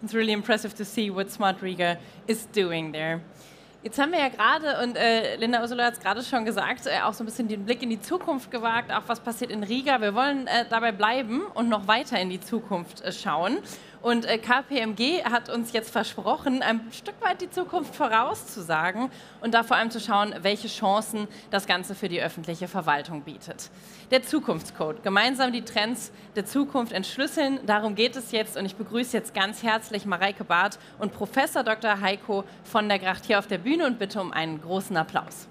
It's really impressive to see what Smart Riga is doing there. Jetzt haben wir ja gerade, und Linda Ursula hat es gerade schon gesagt, auch so ein bisschen den Blick in die Zukunft gewagt, auch was passiert in Riga. Wir wollen dabei bleiben und noch weiter in die Zukunft schauen. Und KPMG hat uns jetzt versprochen, ein Stück weit die Zukunft vorauszusagen und da vor allem zu schauen, welche Chancen das Ganze für die öffentliche Verwaltung bietet. Der Zukunftscode, gemeinsam die Trends der Zukunft entschlüsseln, darum geht es jetzt und ich begrüße jetzt ganz herzlich Mareike Barth und Professor Dr. Heiko von der Gracht hier auf der Bühne und bitte um einen großen Applaus.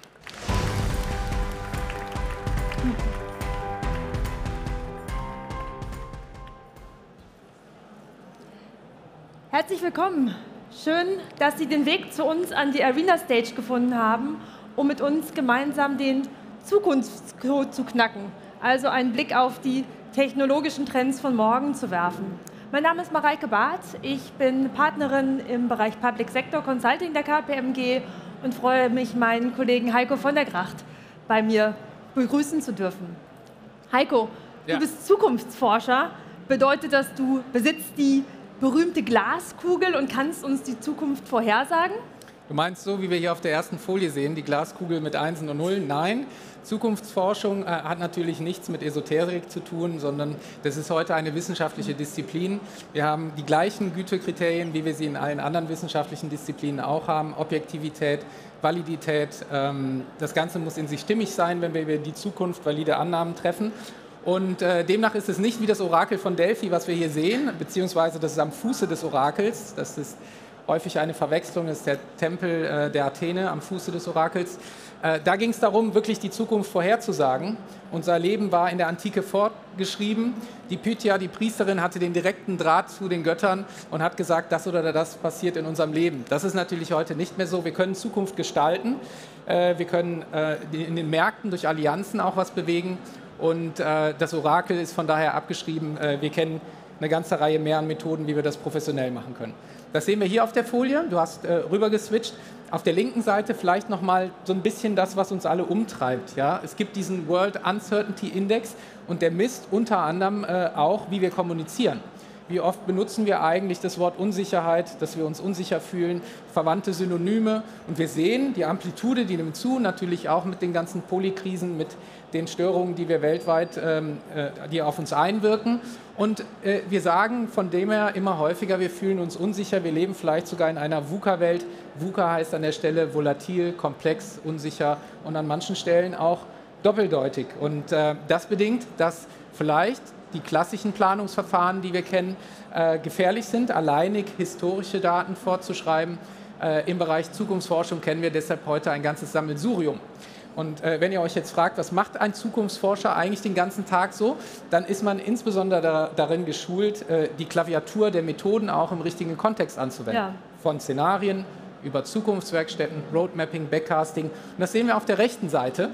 Herzlich willkommen. Schön, dass Sie den Weg zu uns an die Arena Stage gefunden haben, um mit uns gemeinsam den Zukunftscode zu knacken, also einen Blick auf die technologischen Trends von morgen zu werfen. Mein Name ist Mareike Barth, ich bin Partnerin im Bereich Public Sector Consulting der KPMG und freue mich, meinen Kollegen Heiko von der Gracht bei mir begrüßen zu dürfen. Heiko, du bist Zukunftsforscher, bedeutet das, du besitzt die berühmte Glaskugel und kannst uns die Zukunft vorhersagen? Du meinst so, wie wir hier auf der ersten Folie sehen, die Glaskugel mit Einsen und Nullen? Nein, Zukunftsforschung hat natürlich nichts mit Esoterik zu tun, sondern das ist heute eine wissenschaftliche Disziplin. Wir haben die gleichen Gütekriterien, wie wir sie in allen anderen wissenschaftlichen Disziplinen auch haben. Objektivität, Validität, das Ganze muss in sich stimmig sein, wenn wir über die Zukunft valide Annahmen treffen. Und demnach ist es nicht wie das Orakel von Delphi, was wir hier sehen, beziehungsweise das ist am Fuße des Orakels. Das ist häufig eine Verwechslung, das ist der Tempel der Athene am Fuße des Orakels. Da ging es darum, wirklich die Zukunft vorherzusagen. Unser Leben war in der Antike fortgeschrieben. Die Pythia, die Priesterin, hatte den direkten Draht zu den Göttern und hat gesagt, das oder das passiert in unserem Leben. Das ist natürlich heute nicht mehr so. Wir können Zukunft gestalten. Wir können in den Märkten durch Allianzen auch was bewegen. Und das Orakel ist von daher abgeschrieben. Wir kennen eine ganze Reihe mehr an Methoden, wie wir das professionell machen können. Das sehen wir hier auf der Folie. Du hast rüber geswitcht. Auf der linken Seite vielleicht noch mal so ein bisschen das, was uns alle umtreibt. Ja? Es gibt diesen World Uncertainty Index und der misst unter anderem auch, wie wir kommunizieren. Wie oft benutzen wir eigentlich das Wort Unsicherheit, dass wir uns unsicher fühlen, verwandte Synonyme. Und wir sehen, die Amplitude, die nimmt zu, natürlich auch mit den ganzen Polykrisen, mit den Störungen, die wir weltweit, die auf uns einwirken. Und wir sagen von dem her immer häufiger, wir fühlen uns unsicher, wir leben vielleicht sogar in einer VUCA-Welt. VUCA heißt an der Stelle volatil, komplex, unsicher und an manchen Stellen auch doppeldeutig. Und das bedingt, dass vielleicht die klassischen Planungsverfahren, die wir kennen, gefährlich sind, alleinig historische Daten vorzuschreiben. Im Bereich Zukunftsforschung kennen wir deshalb heute ein ganzes Sammelsurium. Und wenn ihr euch jetzt fragt, was macht ein Zukunftsforscher eigentlich den ganzen Tag so, dann ist man insbesondere darin geschult, die Klaviatur der Methoden auch im richtigen Kontext anzuwenden. Ja. Von Szenarien über Zukunftswerkstätten, Roadmapping, Backcasting. Und das sehen wir auf der rechten Seite.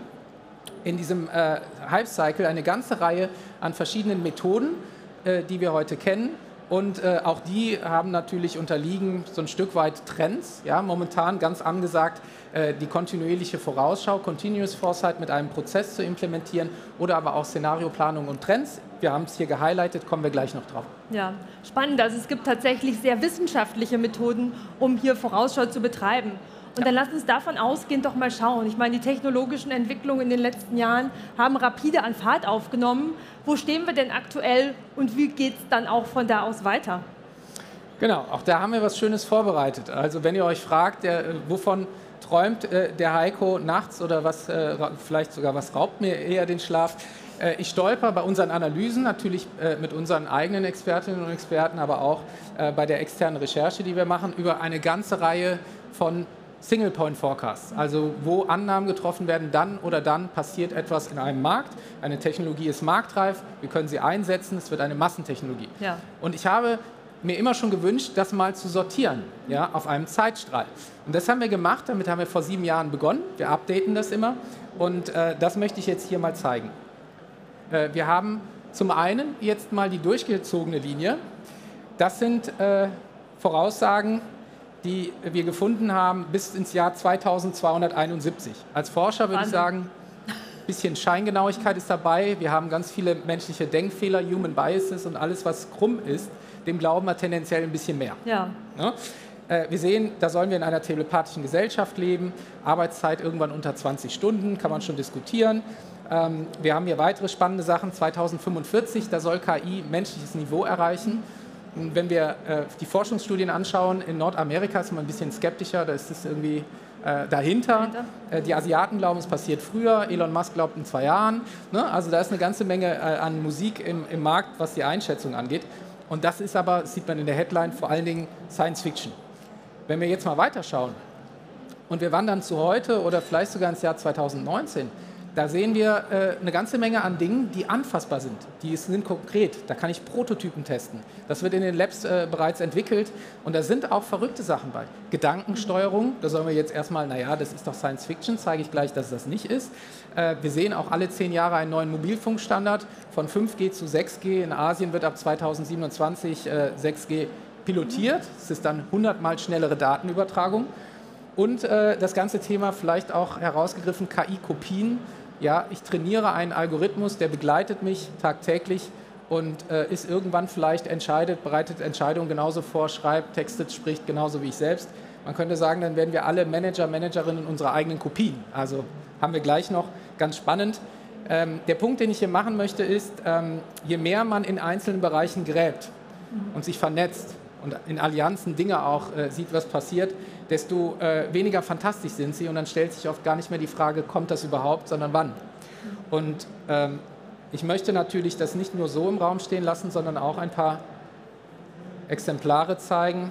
In diesem Hype-Cycle eine ganze Reihe an verschiedenen Methoden, die wir heute kennen. Und auch die haben natürlich unterliegen so ein Stück weit Trends. Ja, momentan ganz angesagt, die kontinuierliche Vorausschau, Continuous Foresight mit einem Prozess zu implementieren oder aber auch Szenarioplanung und Trends. Wir haben es hier gehighlightet, kommen wir gleich noch drauf. Ja, spannend. Also es gibt tatsächlich sehr wissenschaftliche Methoden, um hier Vorausschau zu betreiben. Und dann lasst uns davon ausgehend doch mal schauen. Ich meine, die technologischen Entwicklungen in den letzten Jahren haben rapide an Fahrt aufgenommen. Wo stehen wir denn aktuell und wie geht es dann auch von da aus weiter? Genau, auch da haben wir was Schönes vorbereitet. Also wenn ihr euch fragt, wovon träumt der Heiko nachts oder was, vielleicht sogar was raubt mir eher den Schlaf? Ich stolper bei unseren Analysen, natürlich mit unseren eigenen Expertinnen und Experten, aber auch bei der externen Recherche, die wir machen, über eine ganze Reihe von Single-Point-Forecasts, also wo Annahmen getroffen werden, dann oder dann passiert etwas in einem Markt. Eine Technologie ist marktreif, wir können sie einsetzen, es wird eine Massentechnologie. Ja. Und ich habe mir immer schon gewünscht, das mal zu sortieren, ja, auf einem Zeitstrahl. Und das haben wir gemacht, damit haben wir vor 7 Jahren begonnen. Wir updaten das immer und das möchte ich jetzt hier mal zeigen. Wir haben zum einen jetzt mal die durchgezogene Linie. Das sind Voraussagen, die wir gefunden haben bis ins Jahr 2271. Als Forscher würde ich sagen, ein bisschen Scheingenauigkeit ist dabei. Wir haben ganz viele menschliche Denkfehler, Human Biases und alles, was krumm ist. dem glauben wir tendenziell ein bisschen mehr. Ja. Ne? Wir sehen, da sollen wir in einer telepathischen Gesellschaft leben, Arbeitszeit irgendwann unter 20 Stunden, kann man schon diskutieren. Wir haben hier weitere spannende Sachen, 2045, da soll KI menschliches Niveau erreichen. Und wenn wir die Forschungsstudien anschauen, in Nordamerika ist man ein bisschen skeptischer, da ist es irgendwie dahinter. Die Asiaten glauben, es passiert früher, Elon Musk glaubt in 2 Jahren. Ne? Also da ist eine ganze Menge an Musik im Markt, was die Einschätzung angeht. Und das ist aber, sieht man in der Headline, vor allen Dingen Science Fiction. Wenn wir jetzt mal weiterschauen und wir wandern zu heute oder vielleicht sogar ins Jahr 2019, da sehen wir eine ganze Menge an Dingen, die anfassbar sind. Die sind konkret. Da kann ich Prototypen testen. Das wird in den Labs bereits entwickelt. Und da sind auch verrückte Sachen bei. Gedankensteuerung, da sollen wir jetzt erstmal, naja, das ist doch Science Fiction, zeige ich gleich, dass es das nicht ist. Wir sehen auch alle 10 Jahre einen neuen Mobilfunkstandard von 5G zu 6G. In Asien wird ab 2027 6G pilotiert. Es ist dann 100-mal schnellere Datenübertragung. Und das ganze Thema vielleicht auch herausgegriffen, KI-Kopien. Ja, ich trainiere einen Algorithmus, der begleitet mich tagtäglich und ist irgendwann vielleicht bereitet Entscheidungen genauso vor, schreibt, textet, spricht genauso wie ich selbst. Man könnte sagen, dann werden wir alle Manager, Managerinnen unserer eigenen Kopien. Also haben wir gleich noch, ganz spannend. Der Punkt, den ich hier machen möchte, ist, je mehr man in einzelnen Bereichen gräbt und sich vernetzt und in Allianzen Dinge auch sieht, was passiert, desto weniger fantastisch sind sie und dann stellt sich oft gar nicht mehr die Frage, kommt das überhaupt, sondern wann. Und ich möchte natürlich das nicht nur so im Raum stehen lassen, sondern auch ein paar Exemplare zeigen,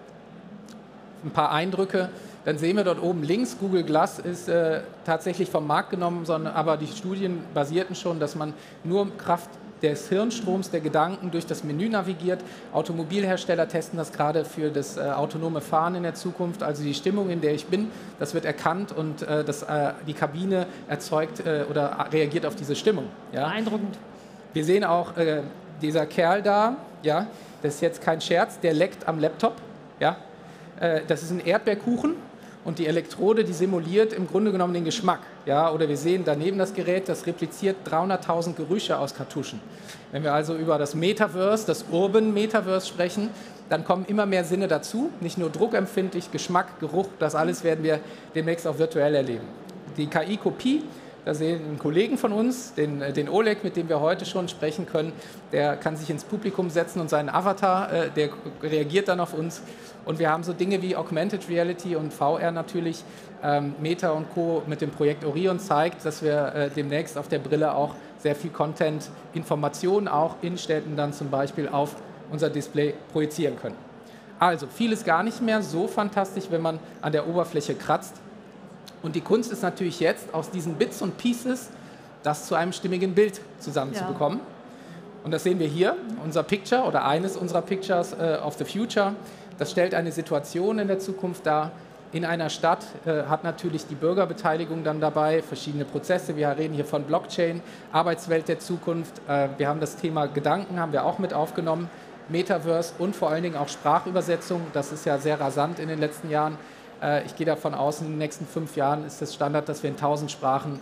ein paar Eindrücke. Dann sehen wir dort oben links, Google Glass ist tatsächlich vom Markt genommen, aber die Studien basierten schon, dass man nur Kraft des Hirnstroms, der Gedanken durch das Menü navigiert. Automobilhersteller testen das gerade für das autonome Fahren in der Zukunft. Also die Stimmung, in der ich bin, das wird erkannt und die Kabine erzeugt oder reagiert auf diese Stimmung. Ja? Beeindruckend. Wir sehen auch, dieser Kerl da, ja, das ist jetzt kein Scherz, der leckt am Laptop. Ja? Das ist ein Erdbeerkuchen. Und die Elektrode, die simuliert im Grunde genommen den Geschmack. Ja? Oder wir sehen daneben das Gerät, das repliziert 300.000 Gerüche aus Kartuschen. Wenn wir also über das Metaverse, das Urban Metaverse sprechen, dann kommen immer mehr Sinne dazu. Nicht nur druckempfindlich, Geschmack, Geruch, das alles werden wir demnächst auch virtuell erleben. Die KI-Kopie, da sehen wir einen Kollegen von uns, den Oleg, mit dem wir heute schon sprechen können. Der kann sich ins Publikum setzen und seinen Avatar, der reagiert dann auf uns. Und wir haben so Dinge wie Augmented Reality und VR natürlich. Meta und Co. mit dem Projekt Orion zeigt, dass wir demnächst auf der Brille auch sehr viel Content, Informationen auch in Städten dann zum Beispiel auf unser Display projizieren können. Also vieles gar nicht mehr so fantastisch, wenn man an der Oberfläche kratzt. Und die Kunst ist natürlich jetzt, aus diesen Bits und Pieces das zu einem stimmigen Bild zusammenzubekommen. Ja. Und das sehen wir hier, unser Picture oder eines unserer Pictures of the Future. Das stellt eine Situation in der Zukunft dar. In einer Stadt hat natürlich die Bürgerbeteiligung dann dabei, verschiedene Prozesse. Wir reden hier von Blockchain, Arbeitswelt der Zukunft. Wir haben das Thema Gedanken, haben wir auch mit aufgenommen, Metaverse und vor allen Dingen auch Sprachübersetzung. Das ist ja sehr rasant in den letzten Jahren. Ich gehe davon aus, in den nächsten 5 Jahren ist das Standard, dass wir in 1000 Sprachen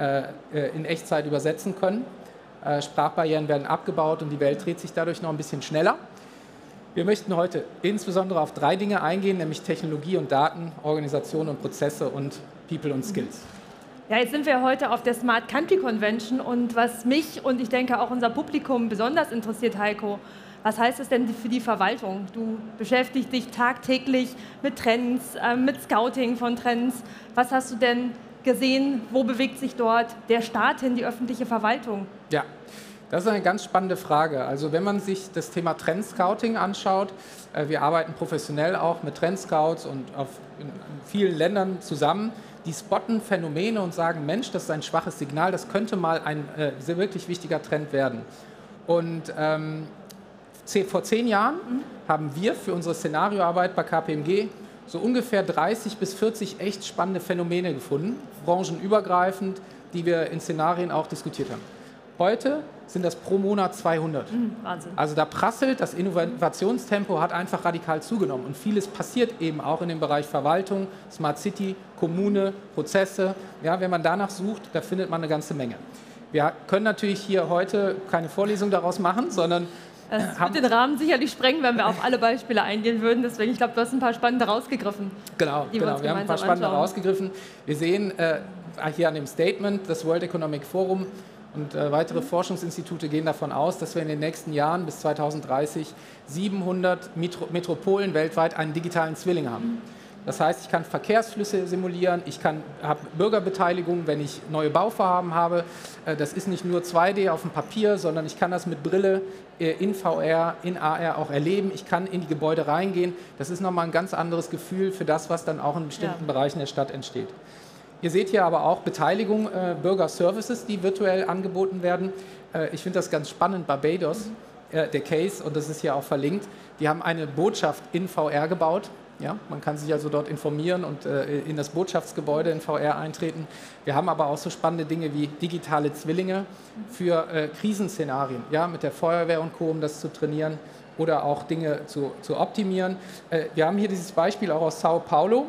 in Echtzeit übersetzen können. Sprachbarrieren werden abgebaut und die Welt dreht sich dadurch noch ein bisschen schneller. Wir möchten heute insbesondere auf 3 Dinge eingehen, nämlich Technologie und Daten, Organisation und Prozesse und People und Skills. Ja, jetzt sind wir heute auf der Smart Country Convention und was mich und ich denke auch unser Publikum besonders interessiert, Heiko, was heißt das denn für die Verwaltung? Du beschäftigst dich tagtäglich mit Trends, mit Scouting von Trends. Was hast du denn gesehen? Wo bewegt sich dort der Staat hin, die öffentliche Verwaltung? Ja, das ist eine ganz spannende Frage. Also wenn man sich das Thema Trendscouting anschaut, wir arbeiten professionell auch mit Trendscouts und in vielen Ländern zusammen, die spotten Phänomene und sagen, Mensch, das ist ein schwaches Signal, das könnte mal ein sehr wirklich wichtiger Trend werden. Und vor 10 Jahren haben wir für unsere Szenarioarbeit bei KPMG so ungefähr 30 bis 40 echt spannende Phänomene gefunden, branchenübergreifend, die wir in Szenarien auch diskutiert haben. Heute sind das pro Monat 200. Wahnsinn. Also da prasselt, das Innovationstempo hat einfach radikal zugenommen. Und vieles passiert eben auch in dem Bereich Verwaltung, Smart City, Kommune, Prozesse. Ja, wenn man danach sucht, da findet man eine ganze Menge. Wir können natürlich hier heute keine Vorlesung daraus machen, sondern Das wird den Rahmen sicherlich sprengen, wenn wir auf alle Beispiele eingehen würden. Deswegen, ich glaube, du hast ein paar spannende rausgegriffen. Genau. Wir haben ein paar spannende rausgegriffen. Wir sehen hier an dem Statement, das World Economic Forum und weitere Forschungsinstitute gehen davon aus, dass wir in den nächsten Jahren bis 2030 700 Metropolen weltweit einen digitalen Zwilling haben. Das heißt, ich kann Verkehrsflüsse simulieren, ich habe Bürgerbeteiligung, wenn ich neue Bauvorhaben habe. Das ist nicht nur 2D auf dem Papier, sondern ich kann das mit Brille in VR, in AR auch erleben. Ich kann in die Gebäude reingehen. Das ist nochmal ein ganz anderes Gefühl für das, was dann auch in bestimmten Bereichen der Stadt entsteht. Ihr seht hier aber auch Beteiligung, Bürgerservices, die virtuell angeboten werden. Ich finde das ganz spannend, Barbados, der Case, und das ist hier auch verlinkt, die haben eine Botschaft in VR gebaut. Ja, man kann sich also dort informieren und in das Botschaftsgebäude in VR eintreten. Wir haben aber auch so spannende Dinge wie digitale Zwillinge für Krisenszenarien, ja, mit der Feuerwehr und Co., um das zu trainieren oder auch Dinge zu optimieren. Wir haben hier dieses Beispiel auch aus Sao Paulo,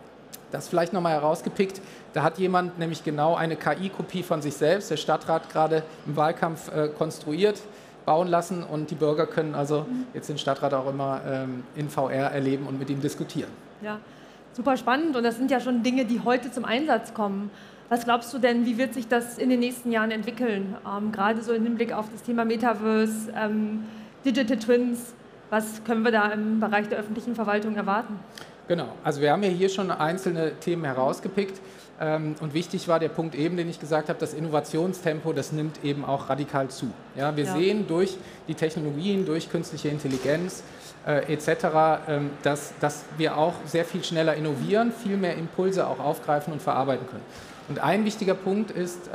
das vielleicht nochmal herausgepickt. Da hat jemand nämlich genau eine KI-Kopie von sich selbst, der Stadtrat gerade im Wahlkampf konstruiert, bauen lassen, und die Bürger können also jetzt den Stadtrat auch immer in VR erleben und mit ihm diskutieren. Ja, super spannend, und das sind ja schon Dinge, die heute zum Einsatz kommen. Was glaubst du denn, wie wird sich das in den nächsten Jahren entwickeln? Gerade so im Hinblick auf das Thema Metaverse, Digital Twins, was können wir da im Bereich der öffentlichen Verwaltung erwarten? Genau, also wir haben ja hier schon einzelne Themen herausgepickt. Und wichtig war der Punkt eben, den ich gesagt habe, das Innovationstempo, das nimmt eben auch radikal zu. Ja, wir sehen durch die Technologien, durch künstliche Intelligenz etc., dass wir auch sehr viel schneller innovieren, viel mehr Impulse auch aufgreifen und verarbeiten können. Und ein wichtiger Punkt ist,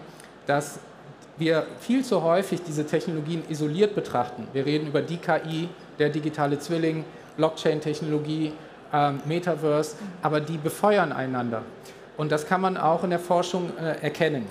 dass wir viel zu häufig diese Technologien isoliert betrachten. Wir reden über die KI, der digitale Zwilling, Blockchain-Technologie, Metaverse, aber die befeuern einander. Und das kann man auch in der Forschung erkennen.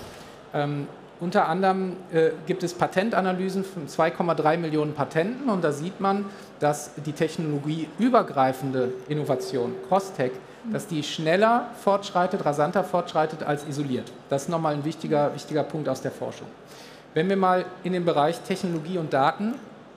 Unter anderem gibt es Patentanalysen von 2,3 Millionen Patenten, und da sieht man, dass die technologieübergreifende Innovation, Cross-Tech, dass die schneller fortschreitet, rasanter fortschreitet als isoliert. Das ist nochmal ein wichtiger Punkt aus der Forschung. Wenn wir mal in den Bereich Technologie und Daten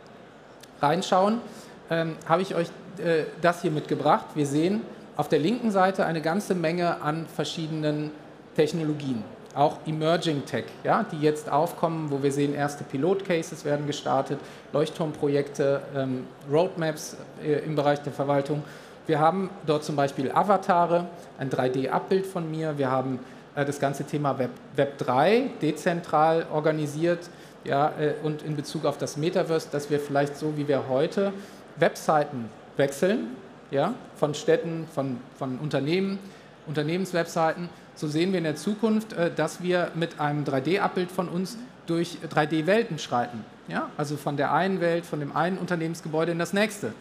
reinschauen, habe ich euch das hier mitgebracht. Wir sehen auf der linken Seite eine ganze Menge an verschiedenen Technologien, auch Emerging Tech, ja, die jetzt aufkommen, wo wir sehen, erste Pilot-Cases werden gestartet, Leuchtturmprojekte, Roadmaps im Bereich der Verwaltung. Wir haben dort zum Beispiel Avatare, ein 3D-Abbild von mir. Wir haben das ganze Thema Web 3, dezentral organisiert, ja, und in Bezug auf das Metaverse, dass wir vielleicht so, wie wir heute Webseiten wechseln, ja, von Städten, von Unternehmen, Unternehmenswebseiten. So sehen wir in der Zukunft, dass wir mit einem 3D-Abbild von uns durch 3D-Welten schreiten. Ja? Also von der einen Welt, von dem einen Unternehmensgebäude in das nächste.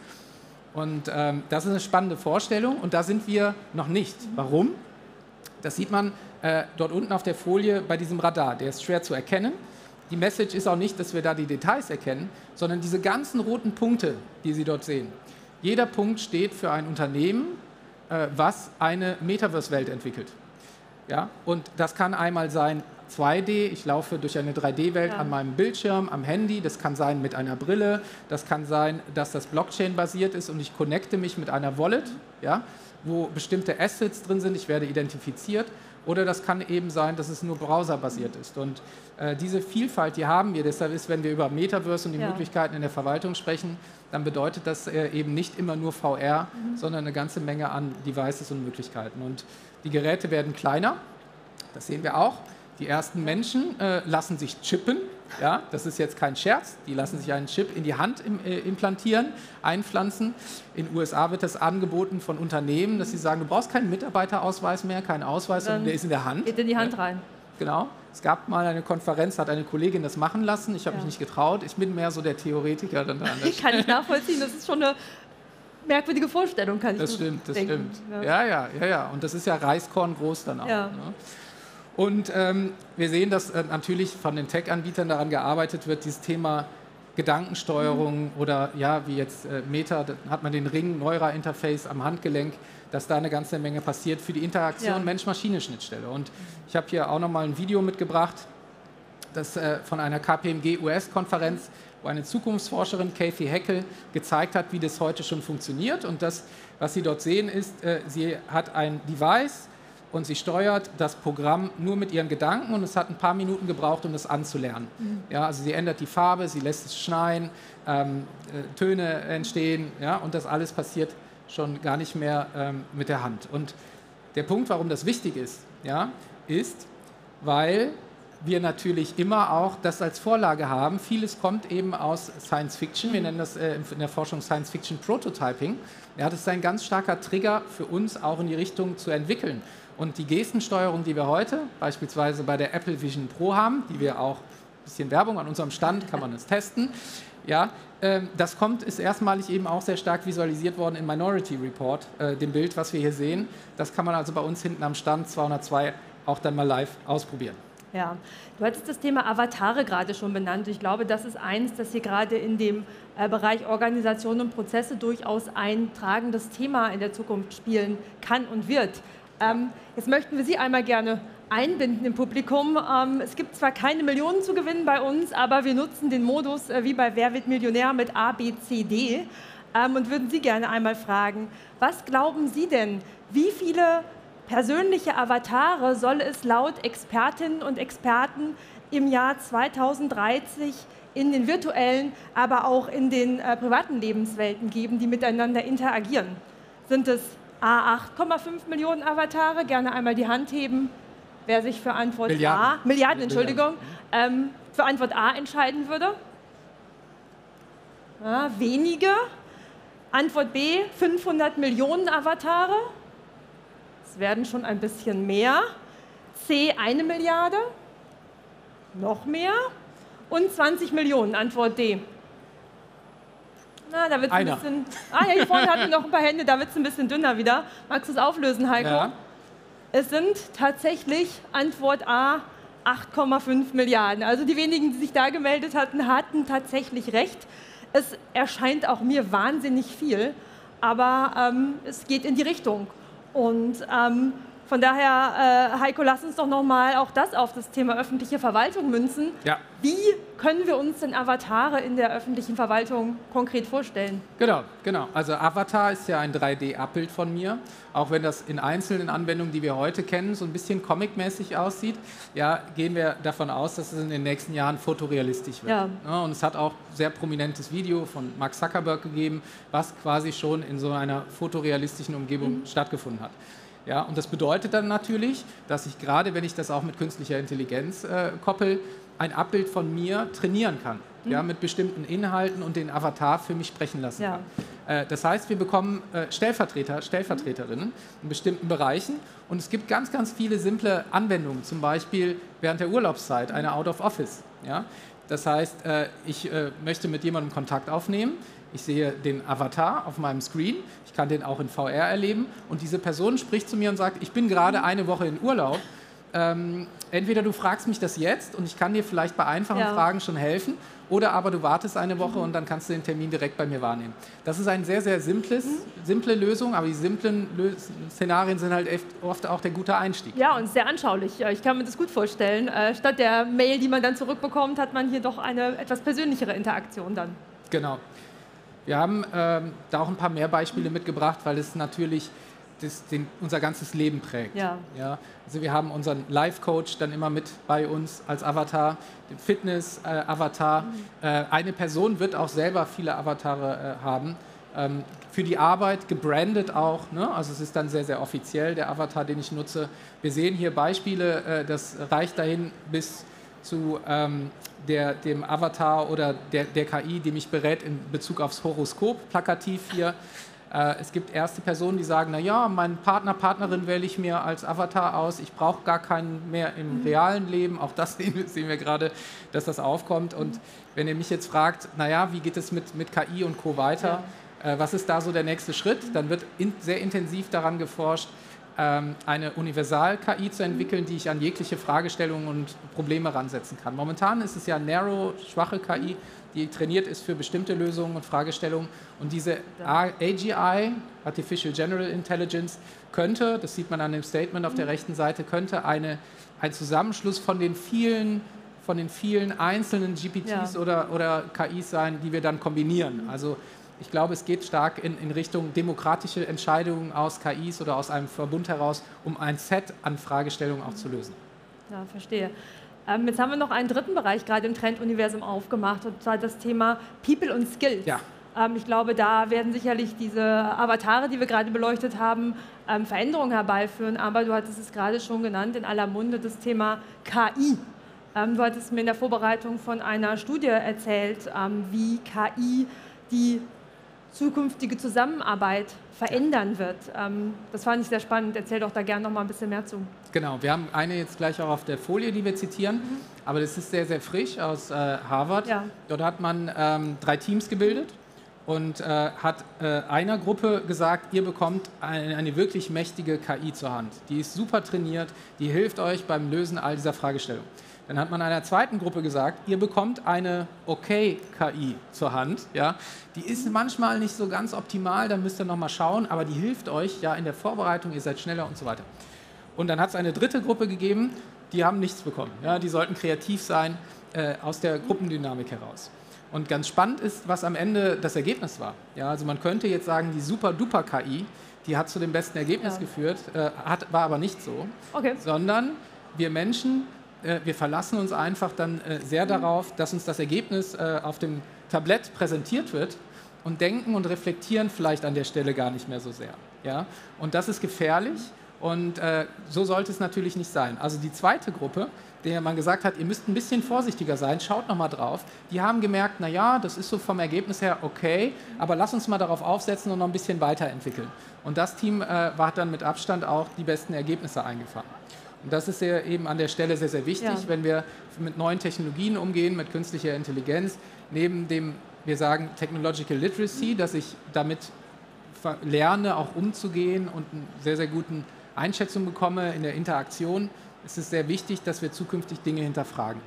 Und das ist eine spannende Vorstellung, und da sind wir noch nicht. Warum? Das sieht man dort unten auf der Folie bei diesem Radar. Der ist schwer zu erkennen. Die Message ist auch nicht, dass wir da die Details erkennen, sondern diese ganzen roten Punkte, die Sie dort sehen. Jeder Punkt steht für ein Unternehmen, was eine Metaverse-Welt entwickelt. Ja? Und das kann einmal sein 2D, ich laufe durch eine 3D-Welt an meinem Bildschirm, am Handy, das kann sein mit einer Brille, das kann sein, dass das Blockchain-basiert ist und ich connecte mich mit einer Wallet, ja, wo bestimmte Assets drin sind, ich werde identifiziert. Oder das kann eben sein, dass es nur browserbasiert ist. Und diese Vielfalt, die haben wir. Deshalb ist, wenn wir über Metaverse und die Möglichkeiten in der Verwaltung sprechen, dann bedeutet das eben nicht immer nur VR, sondern eine ganze Menge an Devices und Möglichkeiten. Und die Geräte werden kleiner, das sehen wir auch. Die ersten Menschen lassen sich chippen. Ja, das ist jetzt kein Scherz. Die lassen sich einen Chip in die Hand implantieren, einpflanzen. In den USA wird das angeboten von Unternehmen, dass sie sagen, du brauchst keinen Mitarbeiterausweis mehr, keinen Ausweis, sondern der ist in der Hand. Geht in die Hand rein. Genau. Es gab mal eine Konferenz, hat eine Kollegin das machen lassen. Ich habe mich nicht getraut. Ich bin mehr so der Theoretiker. Dann kann ich nachvollziehen. Das ist schon eine merkwürdige Vorstellung, kann ich Das stimmt, das denken. stimmt. Ja. Und das ist ja Reiskorn groß dann auch. Ja. Ne? Und wir sehen, dass natürlich von den Tech-Anbietern daran gearbeitet wird, dieses Thema Gedankensteuerung oder ja, wie jetzt Meta, da hat man den Ring Neura-Interface am Handgelenk, dass da eine ganze Menge passiert für die Interaktion Mensch-Maschine-Schnittstelle. Und ich habe hier auch nochmal ein Video mitgebracht, das von einer KPMG-US-Konferenz, wo eine Zukunftsforscherin, Kathy Heckel, gezeigt hat, wie das heute schon funktioniert. Und das, was Sie dort sehen, ist, sie hat ein Device und sie steuert das Programm nur mit ihren Gedanken und es hat ein paar Minuten gebraucht, um das anzulernen. Ja, also sie ändert die Farbe, sie lässt es schneien, Töne entstehen, ja, und das alles passiert schon gar nicht mehr mit der Hand. Und der Punkt, warum das wichtig ist, ja, ist, weil wir natürlich immer auch das als Vorlage haben. Vieles kommt eben aus Science Fiction. Wir nennen das in der Forschung Science Fiction Prototyping. Ja, das ist ein ganz starker Trigger für uns, auch in die Richtung zu entwickeln. Und die Gestensteuerung, die wir heute beispielsweise bei der Apple Vision Pro haben, die wir auch, ein bisschen Werbung an unserem Stand, kann man es testen, ja, das ist erstmalig eben auch sehr stark visualisiert worden in Minority Report, dem Bild, was wir hier sehen. Das kann man also bei uns hinten am Stand 202 auch dann mal live ausprobieren. Ja, du hattest das Thema Avatare gerade schon benannt. Ich glaube, das ist eins, das hier gerade in dem Bereich Organisation und Prozesse durchaus ein tragendes Thema in der Zukunft spielen kann und wird. Jetzt möchten wir Sie einmal gerne einbinden im Publikum. Es gibt zwar keine Millionen zu gewinnen bei uns, aber wir nutzen den Modus wie bei Wer wird Millionär mit A, B, C, D und würden Sie gerne einmal fragen, was glauben Sie denn, wie viele persönliche Avatare soll es laut Expertinnen und Experten im Jahr 2030 in den virtuellen, aber auch in den privaten Lebenswelten geben, die miteinander interagieren? Sind es A, 8,5 Millionen Avatare? Gerne einmal die Hand heben, wer sich für Antwort A, Milliarden, Entschuldigung, für Antwort A entscheiden würde. Ja, wenige. Antwort B, 500 Millionen Avatare. Es werden schon ein bisschen mehr. C, 1 Milliarde. Noch mehr. Und 20 Millionen, Antwort D. Na, da wird es ein bisschen... Ah ja, hier vorne hatten wir noch ein paar Hände, da wird es ein bisschen dünner wieder. Magst du es auflösen, Heiko? Ja. Es sind tatsächlich, Antwort A, 8,5 Milliarden. Also die wenigen, die sich da gemeldet hatten, hatten tatsächlich recht. Es erscheint auch mir wahnsinnig viel, aber es geht in die Richtung. Und von daher, Heiko, lass uns doch nochmal auch das auf das Thema öffentliche Verwaltung münzen. Ja. Wie können wir uns denn Avatare in der öffentlichen Verwaltung konkret vorstellen? Genau. Also Avatar ist ja ein 3D-Abbild von mir, auch wenn das in einzelnen Anwendungen, die wir heute kennen, so ein bisschen comic-mäßig aussieht. Ja, gehen wir davon aus, dass es in den nächsten Jahren fotorealistisch wird. Ja, und es hat auch sehr prominentes Video von Mark Zuckerberg gegeben, was quasi schon in so einer fotorealistischen Umgebung stattgefunden hat. Ja, und das bedeutet dann natürlich, dass ich gerade, wenn ich das auch mit künstlicher Intelligenz koppel, ein Abbild von mir trainieren kann, ja, mit bestimmten Inhalten und den Avatar für mich sprechen lassen kann. Das heißt, wir bekommen Stellvertreterinnen in bestimmten Bereichen und es gibt ganz, ganz viele simple Anwendungen, zum Beispiel während der Urlaubszeit, eine Out of Office. Ja? Das heißt, ich möchte mit jemandem Kontakt aufnehmen, ich sehe den Avatar auf meinem Screen, ich kann den auch in VR erleben und diese Person spricht zu mir und sagt, ich bin gerade eine Woche in Urlaub, entweder du fragst mich das jetzt und ich kann dir vielleicht bei einfachen Fragen schon helfen oder aber du wartest eine Woche und dann kannst du den Termin direkt bei mir wahrnehmen. Das ist eine sehr, sehr simple Lösung, aber die simplen Szenarien sind halt oft auch der gute Einstieg. Ja, und sehr anschaulich. Ich kann mir das gut vorstellen. Statt der Mail, die man dann zurückbekommt, hat man hier doch eine etwas persönlichere Interaktion dann. Genau. Wir haben da auch ein paar mehr Beispiele mitgebracht, weil es natürlich unser ganzes Leben prägt. Ja. Also wir haben unseren Life-Coach dann immer mit bei uns als Avatar, den Fitness-Avatar. Eine Person wird auch selber viele Avatare haben. Für die Arbeit gebrandet auch, ne? Also es ist dann sehr, sehr offiziell, der Avatar, den ich nutze. Wir sehen hier Beispiele, das reicht dahin bis zu dem Avatar oder der KI, die mich berät in Bezug aufs Horoskop, plakativ hier. Es gibt erste Personen, die sagen, naja, meinen Partner, Partnerin wähle ich mir als Avatar aus, ich brauche gar keinen mehr im realen Leben. Auch das sehen wir gerade, dass das aufkommt. Und wenn ihr mich jetzt fragt, naja, wie geht es mit KI und Co. weiter, was ist da so der nächste Schritt, dann wird sehr intensiv daran geforscht, eine Universal-KI zu entwickeln, die ich an jegliche Fragestellungen und Probleme ransetzen kann. Momentan ist es ja narrow, schwache KI, die trainiert ist für bestimmte Lösungen und Fragestellungen. Und diese AGI, Artificial General Intelligence, könnte, das sieht man an dem Statement auf der rechten Seite, könnte ein Zusammenschluss von den vielen von den vielen einzelnen GPTs oder KIs sein, die wir dann kombinieren. Also ich glaube, es geht stark in Richtung demokratische Entscheidungen aus KIs oder aus einem Verbund heraus, um ein Set an Fragestellungen auch zu lösen. Ja, verstehe. Jetzt haben wir noch einen dritten Bereich gerade im Trenduniversum aufgemacht, und zwar das Thema People und Skills. Ja. Ich glaube, da werden sicherlich diese Avatare, die wir gerade beleuchtet haben, Veränderungen herbeiführen. Aber du hattest es gerade schon genannt, in aller Munde das Thema KI. Du hattest mir in der Vorbereitung von einer Studie erzählt, wie KI die zukünftige Zusammenarbeit verändern wird. Das fand ich sehr spannend. Erzähl doch da gerne noch mal ein bisschen mehr zu. Genau, wir haben eine jetzt gleich auch auf der Folie, die wir zitieren, aber das ist sehr, sehr frisch aus Harvard. Ja. Dort hat man 3 Teams gebildet und hat einer Gruppe gesagt, ihr bekommt eine wirklich mächtige KI zur Hand. Die ist super trainiert, die hilft euch beim Lösen all dieser Fragestellungen. Dann hat man einer zweiten Gruppe gesagt, ihr bekommt eine Okay-KI zur Hand. Ja? Die ist manchmal nicht so ganz optimal, da müsst ihr nochmal schauen, aber die hilft euch ja in der Vorbereitung, ihr seid schneller und so weiter. Und dann hat es eine dritte Gruppe gegeben, die haben nichts bekommen. Ja? Die sollten kreativ sein aus der Gruppendynamik heraus. Und ganz spannend ist, was am Ende das Ergebnis war. Ja? Also man könnte jetzt sagen, die Super-Duper-KI, die hat zu dem besten Ergebnis geführt, war aber nicht so, sondern wir Menschen, wir verlassen uns einfach dann sehr darauf, dass uns das Ergebnis auf dem Tablett präsentiert wird und denken und reflektieren vielleicht an der Stelle gar nicht mehr so sehr. Ja? Und das ist gefährlich und so sollte es natürlich nicht sein. Also die zweite Gruppe, der man gesagt hat, ihr müsst ein bisschen vorsichtiger sein, schaut nochmal drauf, die haben gemerkt, naja, das ist so vom Ergebnis her okay, aber lass uns mal darauf aufsetzen und noch ein bisschen weiterentwickeln. Und das Team hat dann mit Abstand auch die besten Ergebnisse eingefahren. Und das ist eben an der Stelle sehr, sehr wichtig, wenn wir mit neuen Technologien umgehen, mit künstlicher Intelligenz, neben dem, wir sagen, Technological Literacy, dass ich damit lerne, auch umzugehen und eine sehr, sehr gute Einschätzung bekomme in der Interaktion, ist es sehr wichtig, dass wir zukünftig Dinge hinterfragen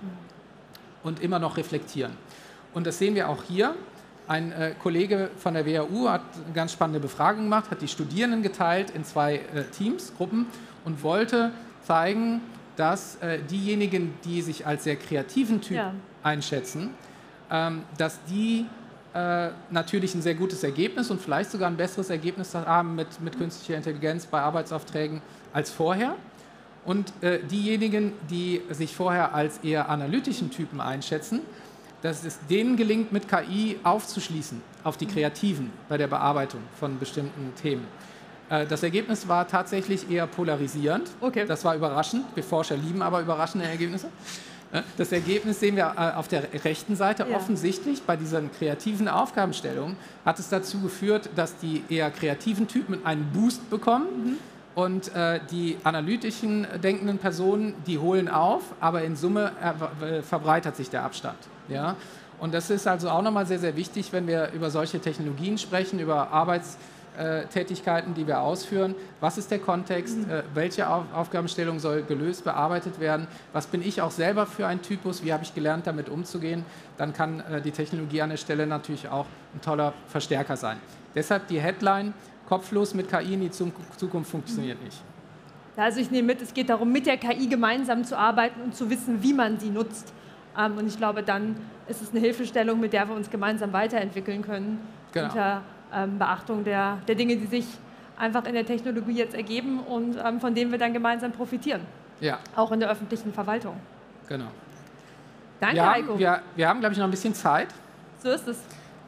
und immer noch reflektieren. Und das sehen wir auch hier. Ein Kollege von der WHU hat eine ganz spannende Befragung gemacht, hat die Studierenden geteilt in 2 Teams, Gruppen und wollte zeigen, dass diejenigen, die sich als sehr kreativen Typ einschätzen, dass die natürlich ein sehr gutes Ergebnis und vielleicht sogar ein besseres Ergebnis haben mit künstlicher Intelligenz bei Arbeitsaufträgen als vorher. Und diejenigen, die sich vorher als eher analytischen Typen einschätzen, dass es denen gelingt, mit KI aufzuschließen auf die Kreativen bei der Bearbeitung von bestimmten Themen. Das Ergebnis war tatsächlich eher polarisierend. Das war überraschend. Wir Forscher lieben aber überraschende Ergebnisse. Das Ergebnis sehen wir auf der rechten Seite. Offensichtlich bei diesen kreativen Aufgabenstellungen hat es dazu geführt, dass die eher kreativen Typen einen Boost bekommen und die analytischen denkenden Personen, die holen auf, aber in Summe verbreitert sich der Abstand. Ja? Und das ist also auch nochmal sehr, sehr wichtig, wenn wir über solche Technologien sprechen, über Arbeitstätigkeiten, die wir ausführen. Was ist der Kontext? Welche Aufgabenstellung soll gelöst, bearbeitet werden? Was bin ich auch selber für ein Typus? Wie habe ich gelernt, damit umzugehen? Dann kann die Technologie an der Stelle natürlich auch ein toller Verstärker sein. Deshalb die Headline: Kopflos mit KI in die Zukunft funktioniert nicht. Also ich nehme mit, es geht darum, mit der KI gemeinsam zu arbeiten und zu wissen, wie man sie nutzt. Und ich glaube, dann ist es eine Hilfestellung, mit der wir uns gemeinsam weiterentwickeln können. Genau. Unter Beachtung der Dinge, die sich einfach in der Technologie jetzt ergeben und von denen wir dann gemeinsam profitieren. Ja. Auch in der öffentlichen Verwaltung. Genau. Danke, Heiko. Wir haben, glaube ich, noch ein bisschen Zeit. So ist es.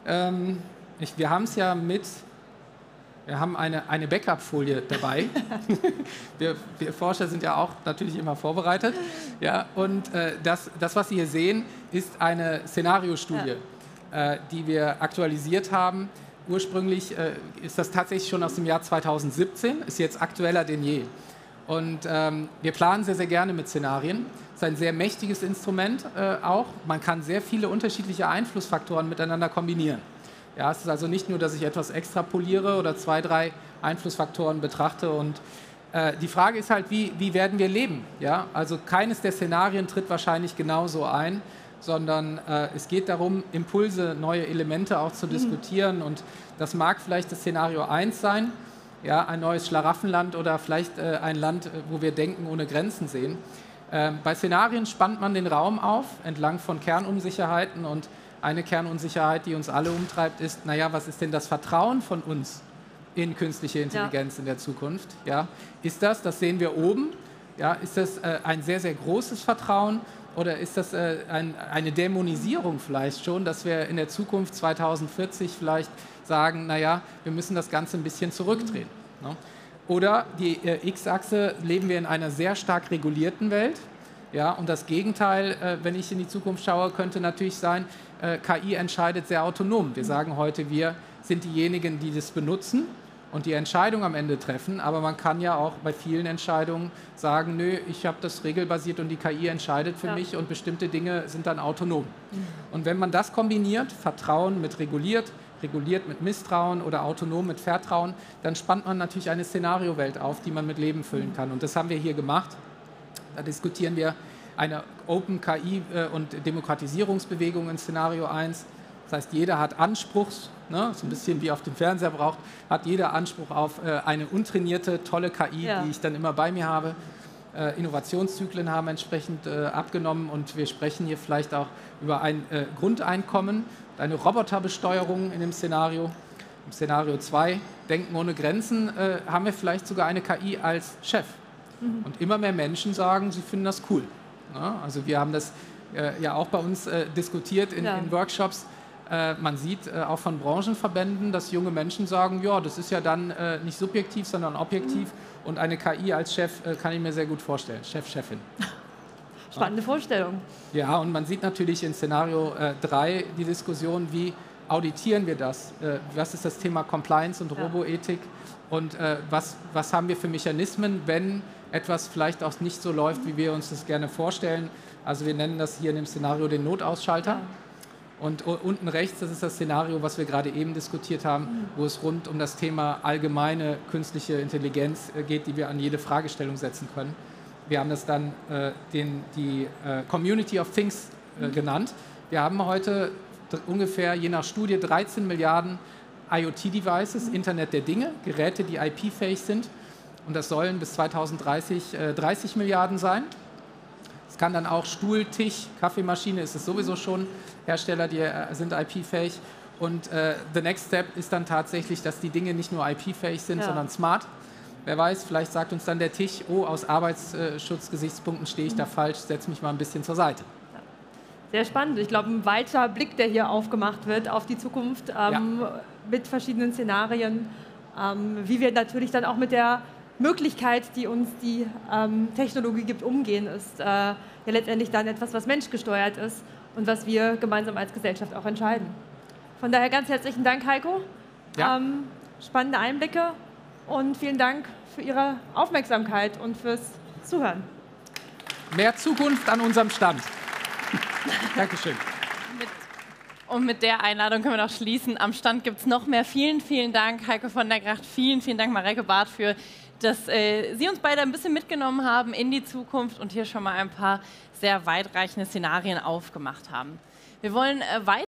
Wir haben es ja wir haben eine Backup-Folie dabei. wir Forscher sind ja auch natürlich immer vorbereitet. Ja, und das, was Sie hier sehen, ist eine Szenariostudie, die wir aktualisiert haben. Ursprünglich ist das tatsächlich schon aus dem Jahr 2017, ist jetzt aktueller denn je. Und wir planen sehr, sehr gerne mit Szenarien. Es ist ein sehr mächtiges Instrument auch. Man kann sehr viele unterschiedliche Einflussfaktoren miteinander kombinieren. Ja, es ist also nicht nur, dass ich etwas extrapoliere oder 2, 3 Einflussfaktoren betrachte. Und die Frage ist halt, wie werden wir leben? Ja? Also keines der Szenarien tritt wahrscheinlich genauso ein, sondern es geht darum, Impulse, neue Elemente auch zu diskutieren. Und das mag vielleicht das Szenario 1 sein, ja, ein neues Schlaraffenland oder vielleicht ein Land, wo wir Denken ohne Grenzen sehen. Bei Szenarien spannt man den Raum auf, entlang von Kernunsicherheiten. Und eine Kernunsicherheit, die uns alle umtreibt, ist, naja, was ist denn das Vertrauen von uns in künstliche Intelligenz in der Zukunft? Ja, ist das sehen wir oben, ja, ist das ein sehr, sehr großes Vertrauen oder ist das eine Dämonisierung vielleicht schon, dass wir in der Zukunft 2040 vielleicht sagen, naja, wir müssen das Ganze ein bisschen zurückdrehen. Ne? Oder die X-Achse, leben wir in einer sehr stark regulierten Welt. Ja, und das Gegenteil, wenn ich in die Zukunft schaue, könnte natürlich sein, KI entscheidet sehr autonom. Wir sagen heute, wir sind diejenigen, die das benutzen und die Entscheidung am Ende treffen. Aber man kann ja auch bei vielen Entscheidungen sagen, nö, ich habe das regelbasiert und die KI entscheidet für mich und bestimmte Dinge sind dann autonom. Und wenn man das kombiniert, Vertrauen mit reguliert mit Misstrauen oder autonom mit Vertrauen, dann spannt man natürlich eine Szenariowelt auf, die man mit Leben füllen kann. Und das haben wir hier gemacht. Da diskutieren wir eine Open KI und Demokratisierungsbewegung in Szenario 1. Das heißt, jeder hat Anspruch, ne, so ein bisschen wie auf dem Fernseher braucht, hat jeder Anspruch auf eine untrainierte, tolle KI, die ich dann immer bei mir habe. Innovationszyklen haben entsprechend abgenommen und wir sprechen hier vielleicht auch über ein Grundeinkommen, eine Roboterbesteuerung in dem Szenario. Im Szenario 2, Denken ohne Grenzen, haben wir vielleicht sogar eine KI als Chef. Und immer mehr Menschen sagen, sie finden das cool. Ja, also wir haben das ja auch bei uns diskutiert in Workshops. Man sieht auch von Branchenverbänden, dass junge Menschen sagen, ja, das ist ja dann nicht subjektiv, sondern objektiv. Und eine KI als Chef kann ich mir sehr gut vorstellen. Chef, Chefin. Spannende Vorstellung. Ja, und man sieht natürlich in Szenario 3 die Diskussion, wie auditieren wir das? Was ist das Thema Compliance und Roboethik? Und was haben wir für Mechanismen, wenn etwas vielleicht auch nicht so läuft, wie wir uns das gerne vorstellen? Also wir nennen das hier in dem Szenario den Notausschalter. Und unten rechts, das ist das Szenario, was wir gerade eben diskutiert haben, wo es rund um das Thema allgemeine künstliche Intelligenz geht, die wir an jede Fragestellung setzen können. Wir haben das dann die Community of Things genannt. Wir haben heute ungefähr, je nach Studie, 13 Milliarden IoT-Devices, Internet der Dinge, Geräte, die IP-fähig sind. Und das sollen bis 2030 30 Milliarden sein. Es kann dann auch Stuhl, Tisch, Kaffeemaschine, ist es sowieso schon. Hersteller, die sind IP-fähig. Und the next step ist dann tatsächlich, dass die Dinge nicht nur IP-fähig sind, sondern smart. Wer weiß, vielleicht sagt uns dann der Tisch, oh, aus Arbeitsschutzgesichtspunkten stehe ich da falsch, setze mich mal ein bisschen zur Seite. Sehr spannend. Ich glaube, ein weiter Blick, der hier aufgemacht wird auf die Zukunft mit verschiedenen Szenarien, wie wir natürlich dann auch mit der Möglichkeit, die uns die Technologie gibt, umgehen, ist ja letztendlich dann etwas, was menschgesteuert ist und was wir gemeinsam als Gesellschaft auch entscheiden. Von daher ganz herzlichen Dank, Heiko. Ja. Spannende Einblicke und vielen Dank für Ihre Aufmerksamkeit und fürs Zuhören. Mehr Zukunft an unserem Stand. Dankeschön. Und mit der Einladung können wir noch schließen. Am Stand gibt es noch mehr. Vielen, vielen Dank, Heiko von der Gracht. Vielen, vielen Dank, Mareike Barth, für dass Sie uns beide ein bisschen mitgenommen haben in die Zukunft und hier schon mal ein paar sehr weitreichende Szenarien aufgemacht haben. Wir wollen weiter